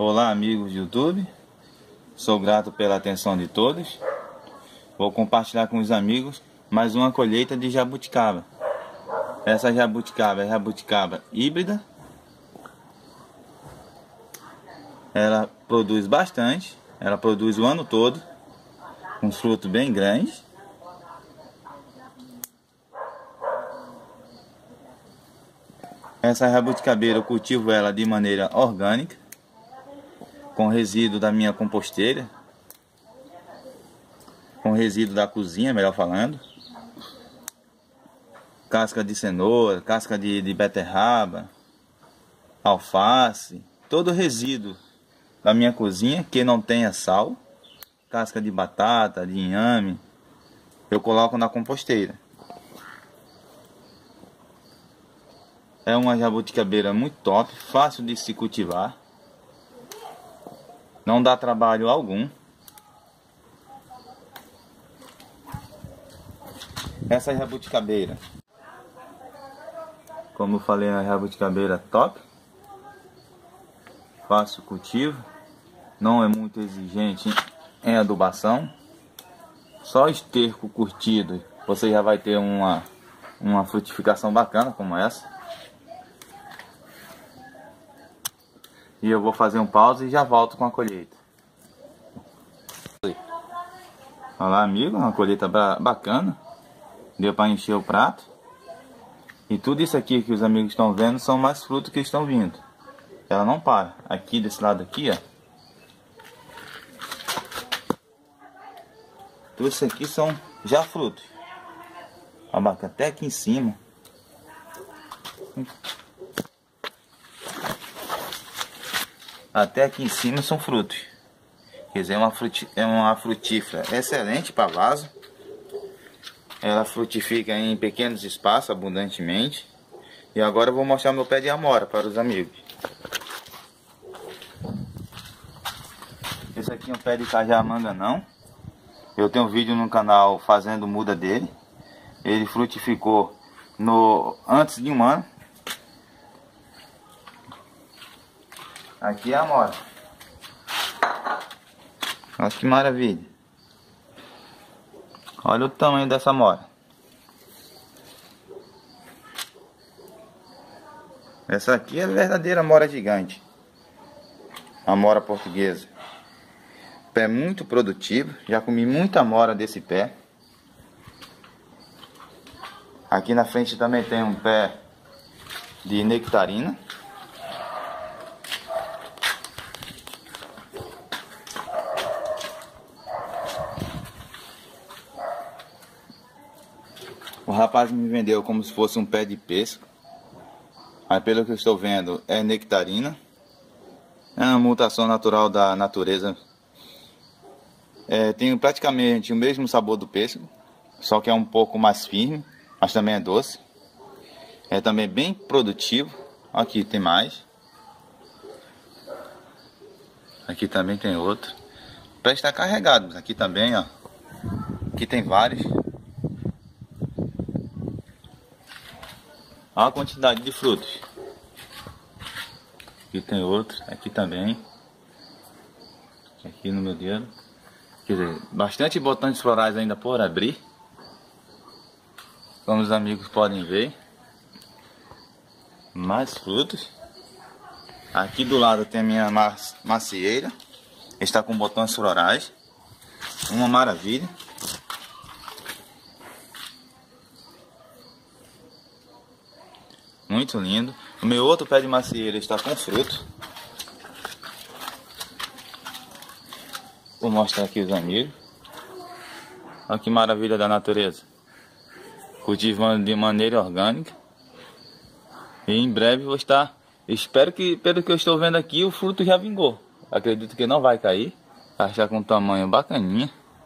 Olá, amigos do YouTube, sou grato pela atenção de todos. Vou compartilhar com os amigos mais uma colheita de jabuticaba. Essa jabuticaba é jabuticaba híbrida. Ela produz bastante, ela produz o ano todo, com frutos bem grandes. Essa jabuticabeira eu cultivo ela de maneira orgânica, com resíduo da minha composteira, com resíduo da cozinha, melhor falando, casca de cenoura, casca de beterraba, alface, todo resíduo da minha cozinha que não tenha sal, casca de batata, de inhame, eu coloco na composteira. É uma jabuticabeira muito top, fácil de se cultivar, não dá trabalho algum. Essa jabuticabeira, como eu falei, é uma jabuticabeira top, fácil cultivo, não é muito exigente em adubação. Só esterco curtido você já vai ter uma frutificação bacana como essa. E eu vou fazer um pause e já volto com a colheita. Olá, amigo, uma colheita bacana. Deu para encher o prato. E tudo isso aqui que os amigos estão vendo são mais frutos que estão vindo. Ela não para. Aqui desse lado aqui, ó. Tudo isso aqui são já frutos. Até aqui em cima. Até aqui em cima são frutos. Quer dizer, é uma frutífera excelente para vaso. Ela frutifica em pequenos espaços, abundantemente. E agora eu vou mostrar meu pé de amora para os amigos. Esse aqui é um pé de cajamanga não. Eu tenho um vídeo no canal fazendo muda dele. Ele frutificou antes de um ano. Aqui é a amora. Olha que maravilha. Olha o tamanho dessa amora. Essa aqui é a verdadeira amora gigante. Amora portuguesa. Pé muito produtivo. Já comi muita amora desse pé. Aqui na frente também tem um pé de nectarina. O rapaz me vendeu como se fosse um pé de pêssego, mas pelo que eu estou vendo é nectarina. É uma mutação natural da natureza. Tem praticamente o mesmo sabor do pêssego, só que é um pouco mais firme, mas também é doce. É também bem produtivo. Aqui tem mais. Aqui também tem outro. O pé está carregado. Aqui também, ó. Aqui tem vários. Olha a quantidade de frutos. Aqui tem outro, aqui também. Aqui no meu dedo. Quer dizer, bastante botões florais ainda por abrir. Como os amigos podem ver. Mais frutos. Aqui do lado tem a minha macieira. Está com botões florais. Uma maravilha. Muito lindo. O meu outro pé de macieira está com fruto. Vou mostrar aqui os amigos. Olha que maravilha da natureza. Cultivando de maneira orgânica. E em breve vou estar... Espero que, pelo que eu estou vendo aqui, o fruto já vingou. Acredito que não vai cair. Está com um tamanho bacaninha.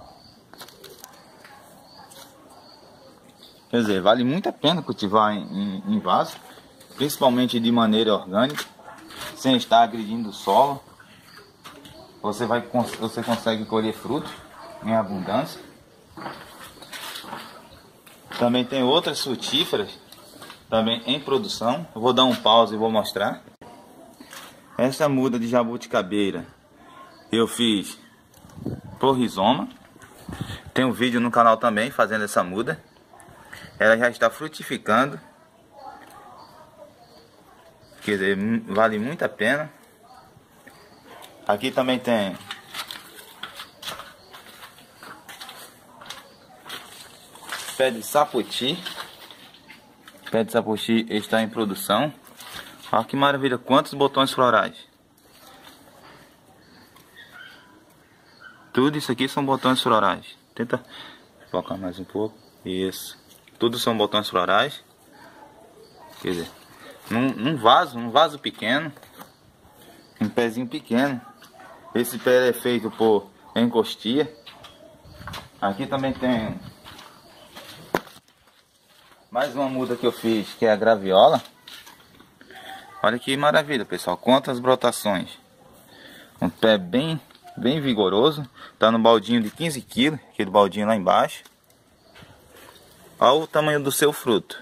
Quer dizer, vale muito a pena cultivar em vaso. Principalmente de maneira orgânica, sem estar agredindo o solo. Você consegue colher frutos em abundância. Também tem outras frutíferas também em produção. Eu vou dar um pause e vou mostrar. Essa muda de jabuticabeira eu fiz por rizoma. Tem um vídeo no canal também fazendo essa muda. Ela já está frutificando. Quer dizer, vale muito a pena. Aqui também tem pé de sapoti. Pé de sapoti está em produção. Olha que maravilha, quantos botões florais. Tudo isso aqui são botões florais. Tenta focar mais um pouco. Isso. Tudo são botões florais. Quer dizer, num vaso pequeno. Um pezinho pequeno. Esse pé é feito por encostia. Aqui também tem mais uma muda que eu fiz, que é a graviola. Olha que maravilha, pessoal. Quantas brotações. Um pé bem vigoroso. Tá no baldinho de 15 kg. Aquele baldinho lá embaixo. Olha o tamanho do seu fruto.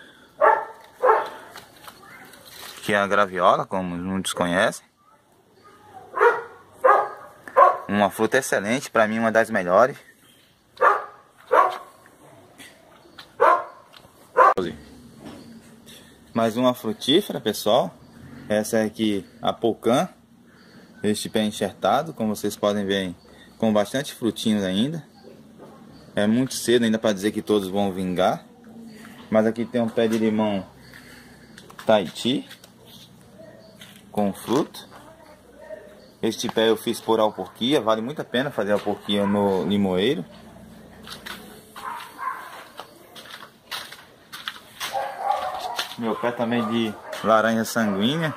Que é a graviola, como muitos conhecem. Uma fruta excelente. Para mim, uma das melhores. Mais uma frutífera, pessoal. Essa aqui, a Polcã. Este pé enxertado, como vocês podem ver, com bastante frutinhos ainda. É muito cedo ainda para dizer que todos vão vingar. Mas aqui tem um pé de limão Tahiti, com fruto. Este pé eu fiz por alporquia, vale muito a pena fazer alporquia no limoeiro. Meu pé também de laranja sanguínea.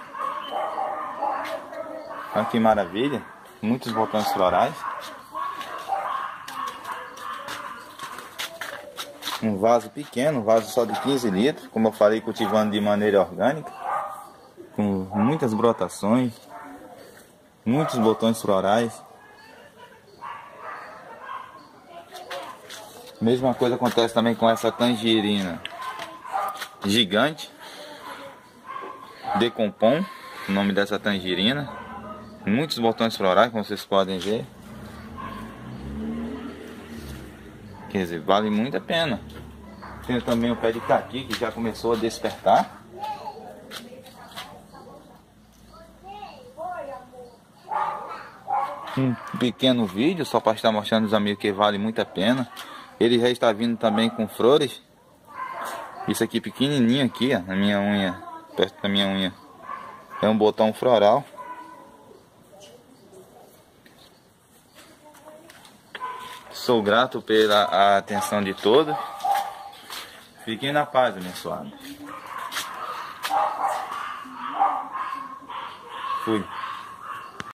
Olha que maravilha. Muitos botões florais. Um vaso pequeno, um vaso só de 15 litros. Como eu falei, cultivando de maneira orgânica. Com muitas brotações. Muitos botões florais. Mesma coisa acontece também com essa tangerina gigante. Decompom, o nome dessa tangerina. Muitos botões florais, como vocês podem ver. Quer dizer, vale muito a pena. Tem também o pé de caqui, que já começou a despertar. Um pequeno vídeo, só para estar mostrando aos amigos que vale muito a pena. Ele já está vindo também com flores. Isso aqui pequenininho aqui, ó, na minha unha, perto da minha unha. É um botão floral. Sou grato pela atenção de todos. Fiquem na paz, abençoados. Fui.